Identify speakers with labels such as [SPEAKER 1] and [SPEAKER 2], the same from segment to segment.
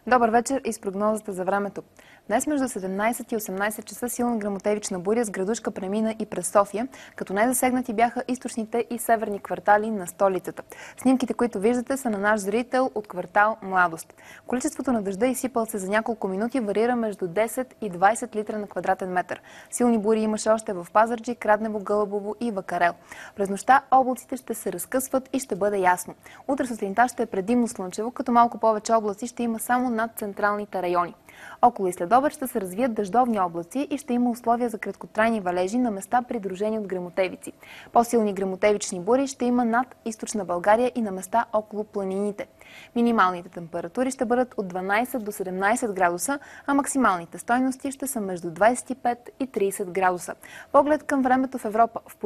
[SPEAKER 1] Добър вечер и с прогнозата за времето. Днес между 17 и 18 часа силна гръмотевична буря с градушка премина и през София, като най-засегнати бяха източните и северни квартали на столицата. Снимките, които виждате, са на наш зрител от квартал Младост. Количеството на дъжда, изсипал се за няколко минути, варира между 10 и 20 литра на квадратен метър. Силни бури имаше още в Пазарджик, Раднево, Гълъбово и Вакарел. През нощта облаците ще се разкъсват и ще бъде ясно. Утре сутринта ще е предимно слънчево, като малко повече облаци ще има само над централните райони. Около и следобед ще се развият дъждовни облаци и ще има условия за краткотрайни валежи на места, придружени от гръмотевици. По-силни гръмотевични бури ще има над източна България и на места около планините. Минималните температури ще бъдат от 12 до 17 градуса, а максималните стойности ще са между 25 и 30 градуса. Поглед към времето в Европа. В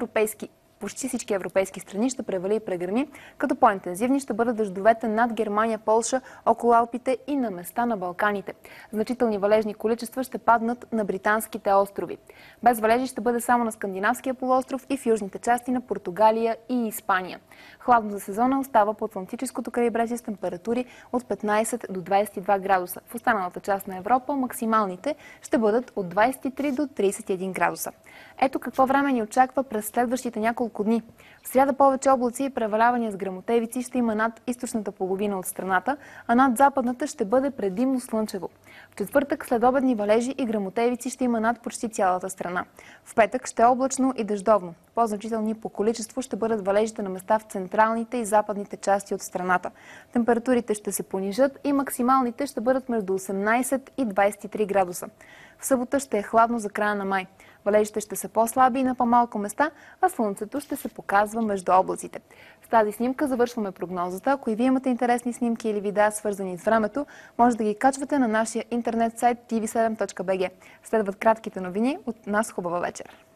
[SPEAKER 1] почти всички европейски страни ще превали и прегърми, като по-интензивни ще бъдат дъждовете над Германия, Полша, около Алпите и на места на Балканите. Значителни валежни количества ще паднат на британските острови. Без валежи ще бъде само на Скандинавския полуостров и в южните части на Португалия и Испания. Хладно за сезона остава по Атлантическото крайбрежие с температури от 15 до 22 градуса. В останалата част на Европа максималните ще бъдат от 23 до 31 градуса. Ето какво време ни очаква през следващите няколко дни. В сряда повече облаци и превалявания с гръмотевици ще има над източната половина от страната, а над западната ще бъде предимно слънчево. В четвъртък следобедни валежи и гръмотевици ще има над почти цялата страна. В петък ще е облачно и дъждовно. По-значителни по количество ще бъдат валежите на места в централните и западните части от страната. Температурите ще се понижат и максималните ще бъдат между 18 и 23 градуса. В събота ще е хладно за края на май. Валежите ще са по-слаби и на по-малко места, а слънцето ще се показва между облаците. С тази снимка завършваме прогнозата. Ако и вие имате интересни снимки или видеа, свързани с времето, може да ги качвате на нашия интернет сайт tv7.bg. Следват кратките новини. От нас хубава вечер!